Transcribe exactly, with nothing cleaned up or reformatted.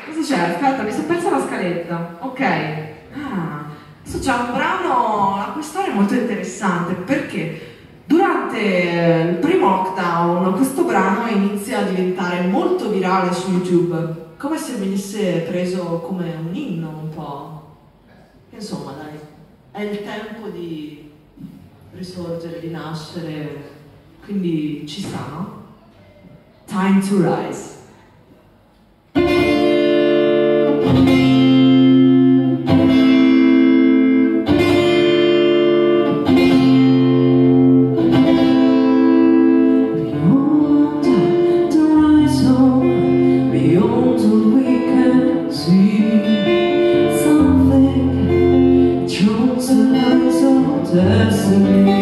Cosa c'è? Aspetta, mi sono persa la scaletta. Ok. Ah, adesso c'è un brano, la cui storia è molto interessante perché durante il primo lockdown questo brano inizia a diventare molto virale su YouTube, come se venisse preso come un inno un po'. Insomma, dai, è il tempo di risorgere, di nascere, quindi ci sta, no? Time to rise. Destiny.